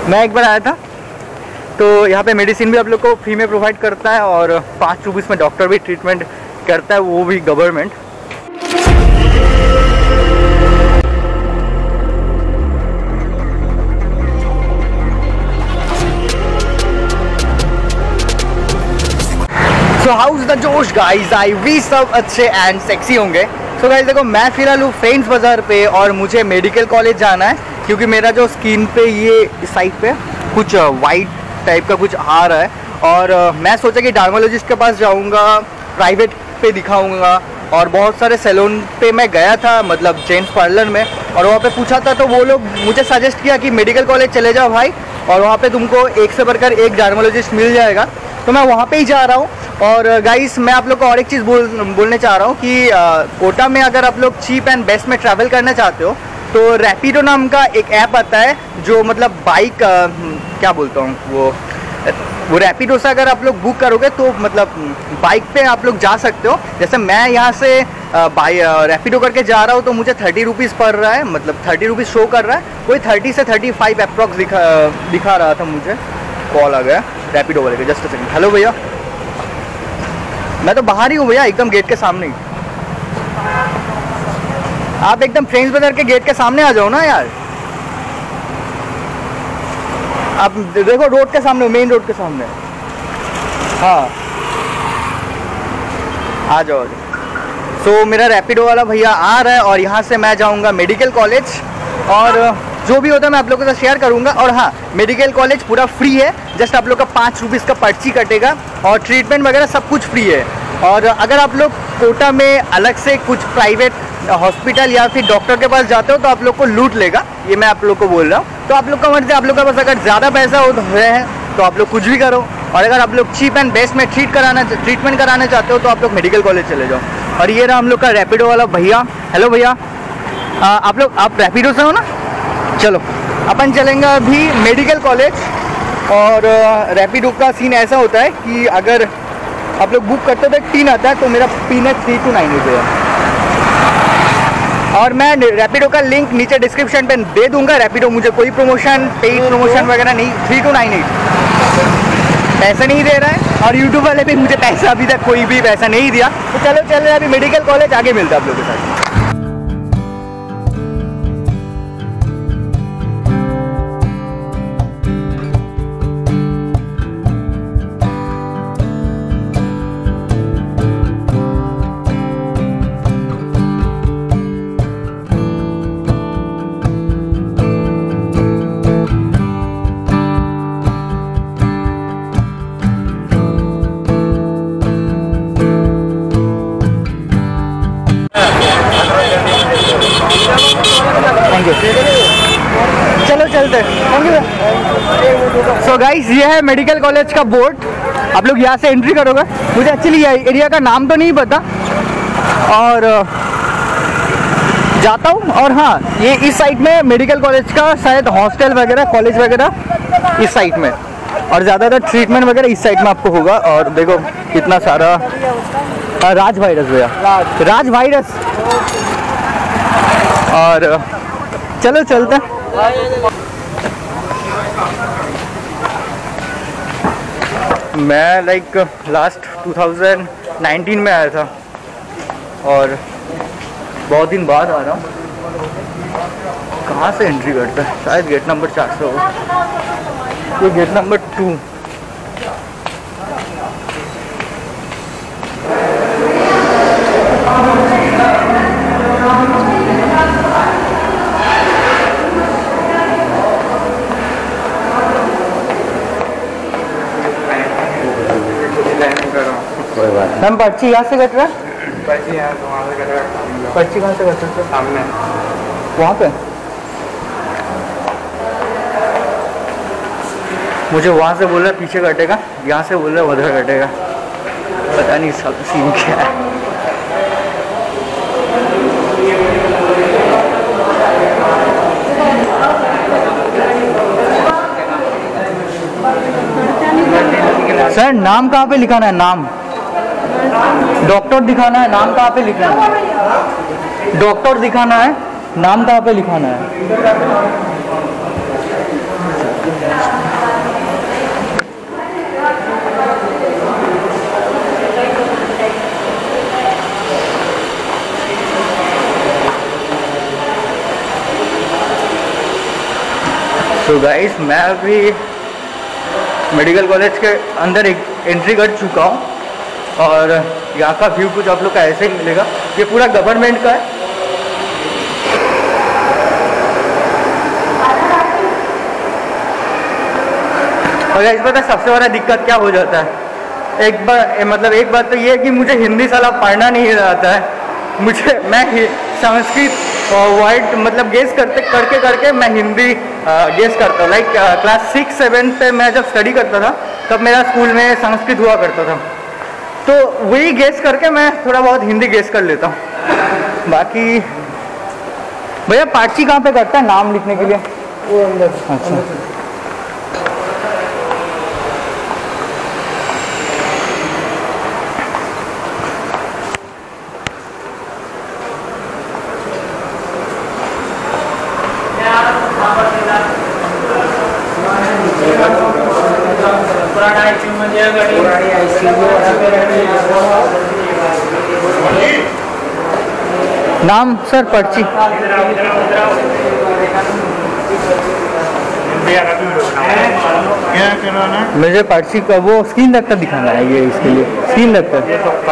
मैं एक बार आया था, तो यहाँ पे मेडिसिन भी आप लोग को फ्री में प्रोवाइड करता है और 5 रुपीज़ में डॉक्टर भी ट्रीटमेंट करता है, वो भी government. So how is the josh guys, I we सब अच्छे एंड सेक्सी होंगे। सो गाइस देखो, मैं फिलहाल हूँ फ्रेंड्स बाज़ार पे और मुझे मेडिकल कॉलेज जाना है क्योंकि मेरा जो स्किन पे ये इस साइड पे कुछ वाइट टाइप का कुछ आ रहा है और मैं सोचा कि डर्मेटोलॉजिस्ट के पास जाऊँगा, प्राइवेट पे दिखाऊँगा। और बहुत सारे सैलून पे मैं गया था, मतलब जेंट्स पार्लर में, और वहाँ पे पूछा था तो वो लोग मुझे सजेस्ट किया कि मेडिकल कॉलेज चले जाओ भाई, और वहाँ पे तुमको एक से बढ़कर एक डर्मेटोलॉजिस्ट मिल जाएगा। तो मैं वहाँ पे ही जा रहा हूँ। और गाइस मैं आप लोग को और एक चीज़ बोलने चाह रहा हूँ कि कोटा में अगर आप लोग चीप एंड बेस्ट में ट्रैवल करना चाहते हो तो रैपिडो नाम का एक ऐप आता है जो मतलब बाइक क्या बोलता हूँ वो रैपिडो से अगर आप लोग बुक करोगे तो मतलब बाइक पे आप लोग जा सकते हो। जैसे मैं यहाँ से रैपिडो करके जा रहा हूँ तो मुझे 30 रुपीज़ पड़ रहा है, मतलब 30 रुपीज़ शो कर रहा है, कोई 30 से 35 अप्रॉक्स दिखा रहा था मुझे। कॉल आ गया रैपिडो वाले का, जस्ट अ सेकंड। हेलो भैया, मैं तो बाहर ही हूँ भैया, एकदम गेट के सामने ही। आप एकदम फ्रेंड्स बाजार के गेट के सामने आ जाओ ना यार। आप देखो रोड के सामने, मेन रोड के सामने। हाँ आ जाओ। तो मेरा रैपिडो वाला भैया आ रहा है और यहाँ से मैं जाऊँगा मेडिकल कॉलेज, और जो भी होता है मैं आप लोगों के साथ शेयर करूँगा। और हाँ, मेडिकल कॉलेज पूरा फ्री है, जस्ट आप लोग का 5 रुपीज़ का पर्ची कटेगा और ट्रीटमेंट वगैरह सब कुछ फ्री है। और अगर आप लोग कोटा में अलग से कुछ प्राइवेट हॉस्पिटल या फिर डॉक्टर के पास जाते हो तो आप लोग को लूट लेगा, ये मैं आप लोग को बोल रहा हूँ। तो आप लोग का मर्जी, आप लोग के पास अगर ज़्यादा पैसा हो है तो आप लोग कुछ भी करो, और अगर आप लोग चीप एंड बेस्ट में ट्रीटमेंट कराना चाहते हो तो आप लोग मेडिकल कॉलेज चले जाओ। और ये रहा हम लोग का रैपिडो वाला भैया। हेलो भैया, आप रैपिडो से हो ना? चलो अपन चलेंगे अभी मेडिकल कॉलेज। और रैपिडो का सीन ऐसा होता है कि अगर आप लोग बुक करते हो तो एक पिन आता है, तो मेरा पिन है 3298 रुपये। और मैं रैपिडो का लिंक नीचे डिस्क्रिप्शन पे दे दूंगा। रैपिडो मुझे कोई प्रमोशन, पेड प्रमोशन वगैरह नहीं, 3298 पैसा नहीं दे रहा है, और यूट्यूब वाले भी मुझे पैसा अभी तक कोई भी पैसा नहीं दिया। तो चलो चल रहे अभी मेडिकल कॉलेज, आगे मिलता है आप लोगों के साथ। चलो चलते हैं। सो गाइस ये है मेडिकल कॉलेज का बोर्ड, आप लोग यहाँ से एंट्री करोगे। मुझे एक्चुअली एरिया का नाम तो नहीं पता और जाता हूँ। और हाँ, ये इस साइड में मेडिकल कॉलेज का शायद हॉस्टल वगैरह, कॉलेज वगैरह इस साइड में, और ज़्यादातर ट्रीटमेंट वगैरह इस साइड में आपको होगा। और देखो कितना सारा राज वायरस भैया, राज वायरस। और चलो चलते हैं। मैं लाइक लास्ट 2019 में आया था और बहुत दिन बाद आ रहा हूँ। कहाँ से एंट्री करता है? शायद गेट नंबर 400 हो, ये गेट नंबर 2। मैम पर्ची यहाँ से कट रहा है? पर्ची यहाँ से, वहाँ से कट रहा है। पर्ची कहाँ से कट रहा है? सामने वहाँ पे। मुझे वहाँ से बोल रहा है पीछे कटेगा, यहाँ से बोल रहा है उधर कटेगा, पता नहीं सब सीन क्या है। सर नाम कहाँ पे लिखाना है? नाम डॉक्टर दिखाना है, नाम कहाँ पे लिखना है? डॉक्टर दिखाना है, नाम कहाँ पे लिखाना है? तो गाइस मैं अभी मेडिकल कॉलेज के अंदर एक एंट्री कर चुका हूँ और यहाँ का व्यू कुछ आप लोग का ऐसे ही मिलेगा। ये पूरा गवर्नमेंट का है। और गाइस पता है सबसे बड़ा दिक्कत क्या हो जाता है, एक बात तो ये है कि मुझे हिंदी साला पढ़ना नहीं आता है। मैं संस्कृत वर्ड मतलब गेस करके मैं हिंदी गेस करता हूँ। लाइक क्लास 6-7 पे मैं जब स्टडी करता था तब मेरा स्कूल में संस्कृत हुआ करता था, तो वही गेस करके मैं थोड़ा बहुत हिंदी गेस कर लेता हूँ। बाकी भैया पार्ची कहाँ पे करता है नाम लिखने के लिए? वो अंदर। अच्छा नाम सर पर्ची मुझे पर्ची का वो स्क्रीन रखकर दिखाना है, ये इसके लिए स्क्रीन रखकर।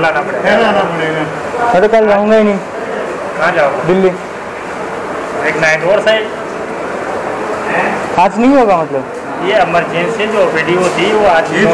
मैं तो कल रहूँगा ही नहीं। कहाँ जाओ? दिल्ली। एक नाइट और साइड आज नहीं होगा मतलब? ये इमरजेंसी जो वीडियो थी वो आज 9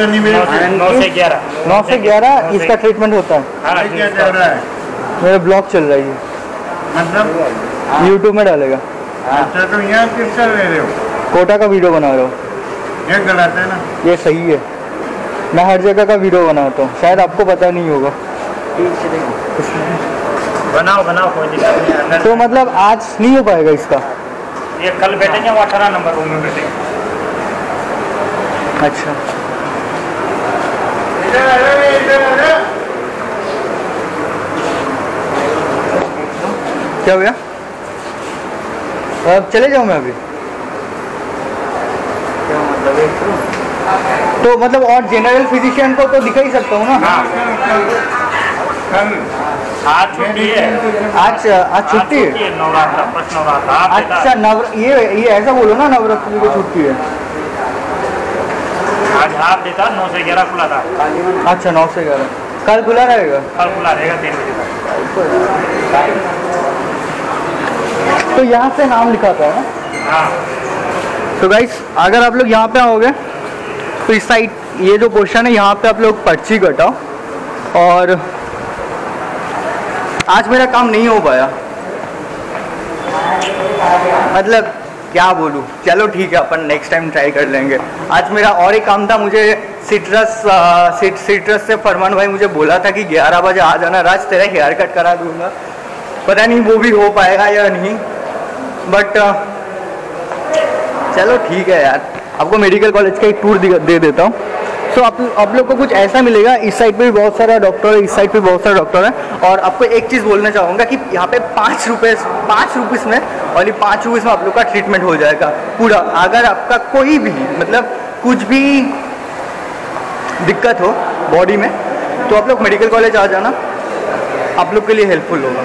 से 11 इसका ट्रीटमेंट होता है। हाँ, मेरा ब्लॉग चल रहा है ये, मतलब यूट्यूब में डालेगा। अच्छा तो यहाँ किस चल रहे हो? कोटा का वीडियो बना रहा हूँ। ये गलत है ना? ये सही है, मैं हर जगह का वीडियो बनाता हूँ, शायद आपको पता नहीं होगा। बनाओ कोई दिक्कत नहीं। तो मतलब आज नहीं हो पाएगा इसका? ये कल बैठेंगे, वो 18 नंबर रूम में बैठेंगे। अच्छा क्या भैया अब चले जाऊँ मैं अभी? क्या मतलब तो मतलब और जनरल फिजिशियन को तो दिखा ही सकता हूँ ना? आज छुट्टी है। आज छुट्टी है? नवरात्र, फर्स्ट नवरात्र। अच्छा ये ऐसा बोलो ना, नवरात्रि की छुट्टी है। आज हाफ डे था, 9 से 11 खुला था। अच्छा 9 से 11 कल खुला रहेगा? कल खुला रहेगा 3 बजे तक। तो यहाँ से नाम लिखाता है ना? हाँ। तो गाइस अगर आप लोग यहाँ पे आओगे तो इस साइड ये जो पोर्शन है यहाँ पे आप लोग पर्ची कटाओ। और आज मेरा काम नहीं हो पाया, मतलब क्या बोलूँ, चलो ठीक है अपन नेक्स्ट टाइम ट्राई कर लेंगे। आज मेरा और एक काम था, मुझे सिट्रस से फरमान भाई मुझे बोला था कि 11 बजे आ जाना राज, तेरा हेयर कट करा दूंगा। पता नहीं वो भी हो पाएगा या नहीं, बट चलो ठीक है यार, आपको मेडिकल कॉलेज का एक टूर दे देता हूँ। सो आप लोग को कुछ ऐसा मिलेगा, इस साइड पे भी बहुत सारा डॉक्टर है, इस साइड पे बहुत सारे डॉक्टर है। और आपको एक चीज़ बोलना चाहूँगा कि यहाँ पे 5 रुपीज़ में, और 5 रुपीज़ में आप लोग का ट्रीटमेंट हो जाएगा पूरा। अगर आपका कोई भी मतलब कुछ भी दिक्कत हो बॉडी में तो आप लोग मेडिकल कॉलेज आ जाना, आप लोग के लिए हेल्पफुल होगा।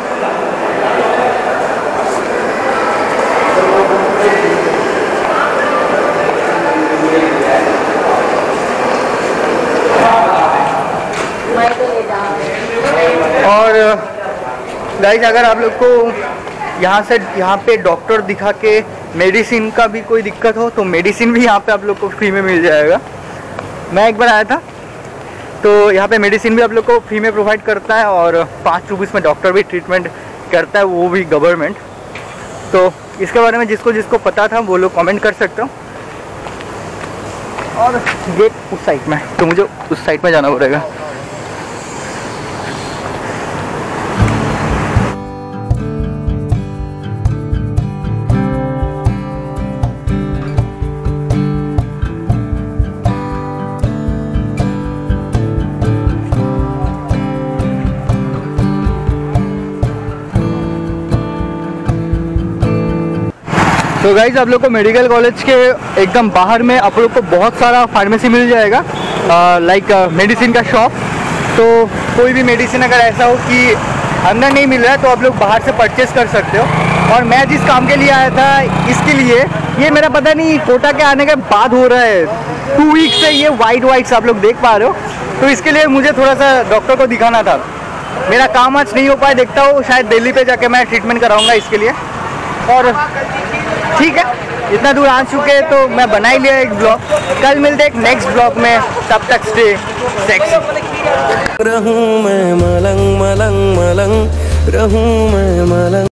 और गाइज अगर आप लोग को यहाँ पे डॉक्टर दिखा के मेडिसिन का भी कोई दिक्कत हो तो मेडिसिन भी यहाँ पे आप लोग को फ्री में मिल जाएगा। मैं एक बार आया था तो यहाँ पे मेडिसिन भी आप लोग को फ्री में प्रोवाइड करता है और 5 रुपीज़ में डॉक्टर भी ट्रीटमेंट करता है, वो भी गवर्नमेंट। तो इसके बारे में जिसको पता था वो लोग कमेंट कर सकते हो। और गेट उस साइड में, तो मुझे उस साइड में जाना पड़ेगा। तो गाइज आप लोग को मेडिकल कॉलेज के एकदम बाहर में आप लोग को बहुत सारा फार्मेसी मिल जाएगा, लाइक मेडिसिन का शॉप। तो कोई भी मेडिसिन अगर ऐसा हो कि अंदर नहीं मिल रहा है तो आप लोग बाहर से परचेस कर सकते हो। और मैं जिस काम के लिए आया था इसके लिए, ये मेरा पता नहीं कोटा के आने के बाद हो रहा है, 2 वीक से ये वाइट आप लोग देख पा रहे हो। तो इसके लिए मुझे थोड़ा सा डॉक्टर को दिखाना था। मेरा काम आज नहीं हो पाया, देखता हूँ शायद दिल्ली पे जाके मैं ट्रीटमेंट कराऊंगा इसके लिए। और ठीक है, इतना दूर आ चुके तो मैं बना ही लिया एक ब्लॉग। कल मिलते एक नेक्स्ट ब्लॉग में, तब तक स्टे सेक्सी। रहूं मैं मलंग मलंग मलंग, रहूं मैं मलंग।